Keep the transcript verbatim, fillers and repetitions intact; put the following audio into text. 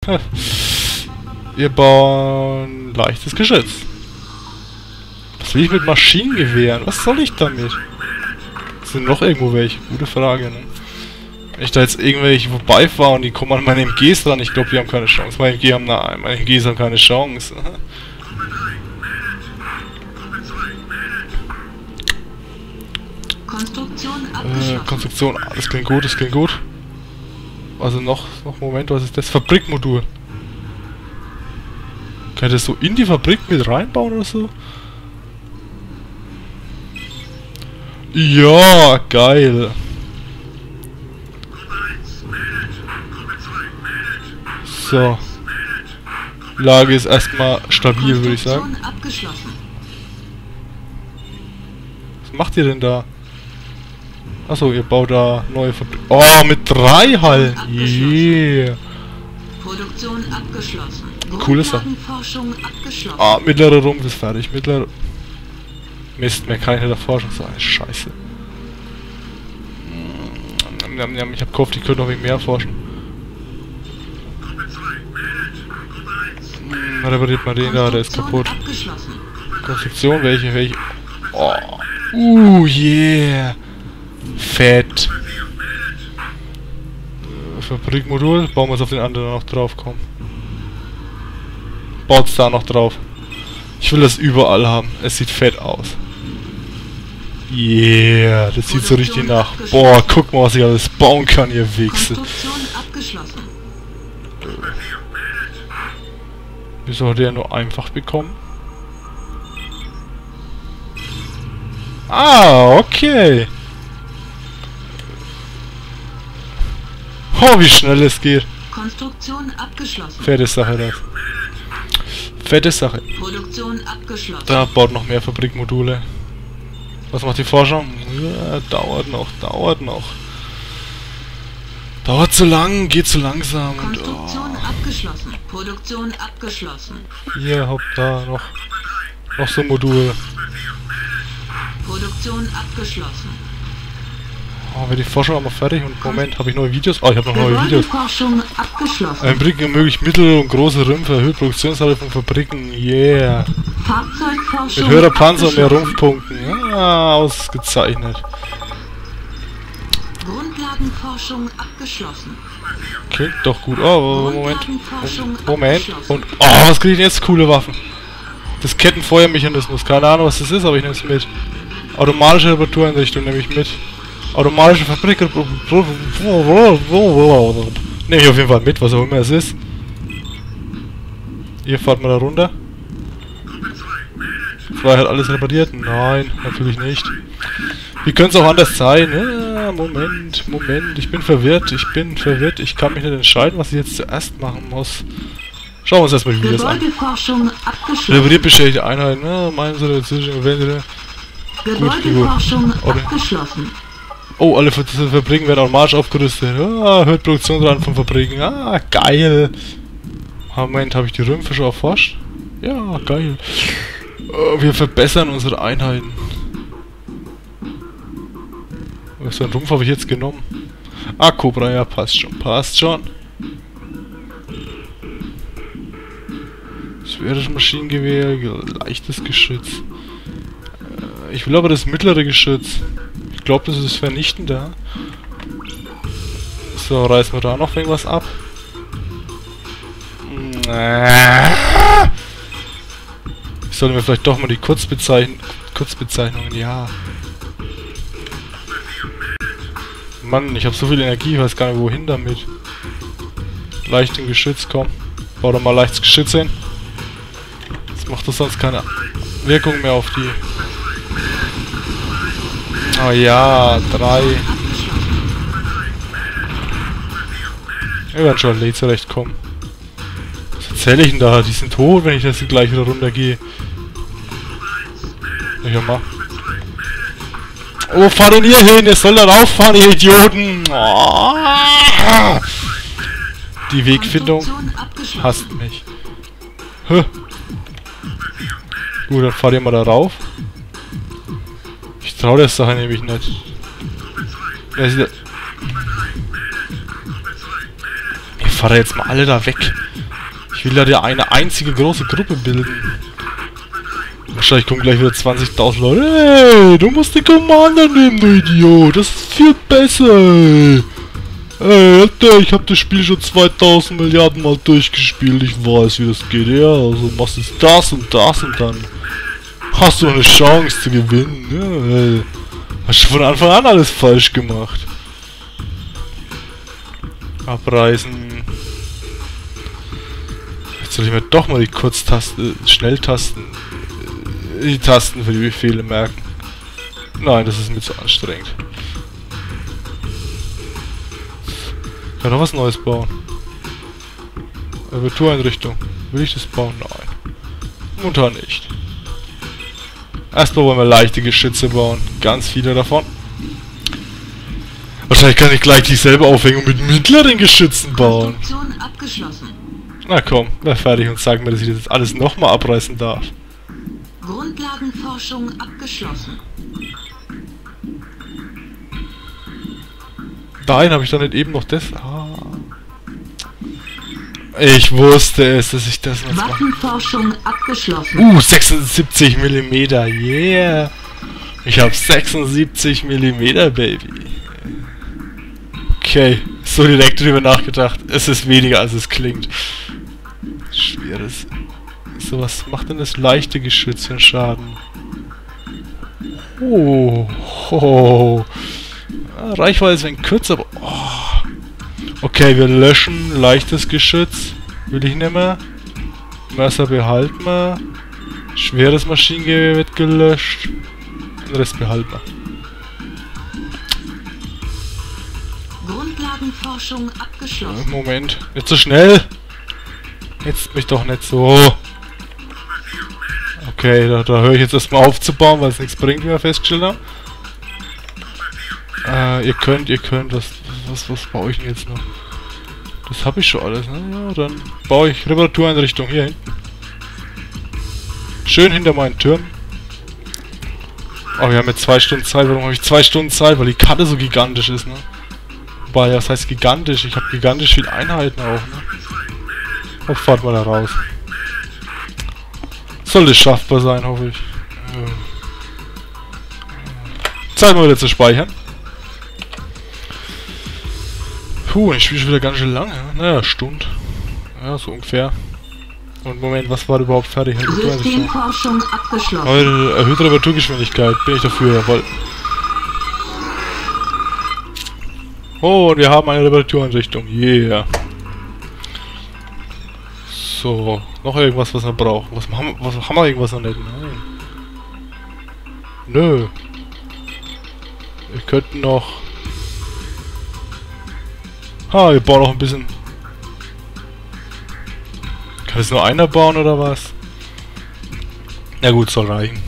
Wir bauen leichtes Geschütz. Was will ich mit Maschinengewehren? Was soll ich damit? Sind noch irgendwo welche? Gute Frage, ne? Wenn ich da jetzt irgendwelche vorbeifahre und die kommen an meine M Gs dran, ich glaube, die haben keine Chance. Meine M G haben, nein, meine M Gs haben keine Chance. Konstruktion äh, abgeschlossen. Konstruktion, das klingt gut, das klingt gut. Also noch, noch, Moment, was ist das? Fabrikmodul. Kann ich das so in die Fabrik mit reinbauen oder so? Ja, geil. So. Lage ist erstmal stabil, würde ich sagen. Konstruktion abgeschlossen. Was macht ihr denn da? Achso, ihr baut da neue Fabrik. Oh, mit drei Hallen. Yeah. Produktion abgeschlossen. Coole Sache. Grundlagenforschung abgeschlossen. Ah, mittlerer Rumpf ist fertig. Mittlerer... Mist, mehr kann ich in der Forschung sein. Scheiße. Ich hab gehofft, ich könnte noch wegen mehr forschen. Hm, repariert mal den da, der ist kaputt. Abgeschlossen. Konstruktion, welche, welche? Oh. Uh, yeah. Fett. Fabrikmodul, bauen wir es auf den anderen noch drauf, komm. Baut's da noch drauf. Ich will das überall haben. Es sieht fett aus. Yeah, das sieht so richtig nach. Boah, guck mal, was ich alles bauen kann, ihr Wichse. Konstruktion abgeschlossen. Wie soll der nur einfach bekommen? Ah, okay. Oh, wie schnell es geht. Konstruktion abgeschlossen. Fette Sache, das. Fette Sache. Produktion abgeschlossen. Da baut noch mehr Fabrikmodule. Was macht die Forschung? Ja, dauert noch, dauert noch. Dauert zu lang, geht zu langsam. Und, Konstruktion oh. abgeschlossen. Produktion abgeschlossen. Hier, hopp, da noch. Noch so ein Modul. Produktion abgeschlossen. Oh, wird die Forschung auch mal fertig? Und Moment, habe ich neue Videos? Oh, ich habe noch neue Videos. Forschung abgeschlossen. Ein Fabriken ermöglicht mittel- und große Rümpfe, erhöht Produktionshalle von Fabriken. Yeah. Fahrzeugforschung. Mit höherer Panzer und mehr Rumpfpunkten. Ja, ausgezeichnet. Grundlagenforschung abgeschlossen. Klingt doch gut. Oh, Moment. Grundlagenforschung Moment. abgeschlossen. Und, oh, was kriege ich denn jetzt? Coole Waffen. Das Kettenfeuermechanismus. Keine Ahnung, was das ist, aber ich nehme es mit. Automatische Reparatureinrichtung nehme ich mit. Automatische Fabrik. Nehme ich auf jeden Fall mit, was auch immer es ist. Ihr fahrt mal da runter. Freiheit alles repariert? Nein, natürlich nicht. Wie könnte es auch anders sein? Ja, Moment, Moment. Ich bin verwirrt. Ich bin verwirrt. Ich kann mich nicht entscheiden, was ich jetzt zuerst machen muss. Schauen wir uns erstmal die Videos an. Gebäudeforschung abgeschlossen. Repariert beschädigte Einheiten. Ja, meinen Sie dazwischen? Gebäudeforschung Oder- abgeschlossen. Oh, alle Ver- Fabriken werden automatisch aufgerüstet. Ja, hört Produktion dran von Fabriken. Ah, geil. Moment, habe ich die Rümpfe schon erforscht? Ja, geil. Oh, wir verbessern unsere Einheiten. Was für einen Rumpf habe ich jetzt genommen? Ah, Cobra, ja, passt schon. Passt schon. Schweres Maschinengewehr, leichtes Geschütz. Äh, ich will aber das mittlere Geschütz. Ich glaube, das ist vernichtender. So, reißen wir da noch irgendwas ab. Ich sollte mir vielleicht doch mal die Kurzbezeichn Kurzbezeichnungen, ja. Mann, ich habe so viel Energie, ich weiß gar nicht wohin damit. Leicht im Geschütz, komm. Bau doch mal leichtes Geschütz hin. Das macht doch sonst keine Wirkung mehr auf die. Oh ja, drei. Wir werden schon alle zurechtkommen. Was erzähle ich denn da? Die sind tot, wenn ich das gleich wieder runtergehe. Ja, mal. Oh, fahr denn hier hin? Der soll da rauffahren, ihr Idioten! Oh. Die Wegfindung hasst mich. Huh. Gut, dann fahrt ihr mal da rauf. Ich trau der Sache nämlich nicht. Ja, ich fahre jetzt mal alle da weg. Ich will ja eine einzige große Gruppe bilden. Wahrscheinlich kommen gleich wieder zwanzigtausend Leute. Hey, du musst den Commander nehmen, du Idiot. Das ist viel besser, ey. Ey, Alter, ich hab das Spiel schon zweitausend Milliarden Mal durchgespielt. Ich weiß, wie das geht. Ja, also machst du das und das und dann hast du eine Chance zu gewinnen. Ja, ey. Hast du von Anfang an alles falsch gemacht. Abreißen. Jetzt soll ich mir doch mal die Kurztasten, Schnelltasten, die Tasten für die Befehle merken. Nein, das ist mir zu anstrengend. Ich kann noch was Neues bauen. Abitureinrichtung. Will ich das bauen? Nein. Momentan nicht. Erstmal wollen wir leichte Geschütze bauen. Ganz viele davon. Wahrscheinlich kann ich gleich dieselbe Aufhängung mit mittleren Geschützen bauen. Konstruktion abgeschlossen. Na komm, wär fertig und sag mir, dass ich das jetzt alles nochmal abreißen darf. Grundlagenforschung abgeschlossen. Nein, habe ich doch nicht eben noch das... Ah. Ich wusste es, dass ich das noch mache. Waffenforschung abgeschlossen. Uh, sechsundsiebzig Millimeter, yeah! Ich habe sechsundsiebzig Millimeter, Baby. Okay, so direkt drüber nachgedacht. Es ist weniger, als es klingt. Schweres. So, was macht denn das leichte Geschütz für einen Schaden? Oh, oh. Reichweite ist ein wenig kürzer, aber... Oh. Okay, wir löschen leichtes Geschütz. Will ich nicht mehr. Messer behalten wir. Schweres Maschinengewehr wird gelöscht. Den Rest behalten wir. Grundlagenforschung abgeschlossen. Moment, nicht so schnell. Jetzt mich doch nicht so. Okay, da, da höre ich jetzt erstmal auf zu bauen, weil es nichts bringt, wie wir festgestellt haben. Äh, ihr könnt, ihr könnt, was, was, was baue ich denn jetzt noch? Das habe ich schon alles, ne? Ja, dann baue ich Reparatureinrichtung hier hinten. Schön hinter meinen Türmen. Oh, wir haben jetzt zwei Stunden Zeit. Warum habe ich zwei Stunden Zeit? Weil die Karte so gigantisch ist, ne? Wobei, das heißt gigantisch. Ich habe gigantisch viele Einheiten auch, ne? Oh, fahrt mal da raus. Sollte schaffbar sein, hoffe ich. Zeit mal wieder zu speichern. Puh, ich spiele schon wieder ganz schön lange. Naja, Stunde. Ja, so ungefähr. Und Moment, was war überhaupt fertig? Systemforschung abgeschlossen. Eure erhöhte Reparaturgeschwindigkeit. Bin ich dafür, jawohl. Oh, und wir haben eine Reparatureinrichtung. Yeah. So, noch irgendwas, was wir brauchen. Was haben, was, haben wir irgendwas noch nicht? Nein. Nö. Wir könnten noch... Ha, wir bauen noch ein bisschen... Kann es nur einer bauen oder was? Na gut, soll reichen.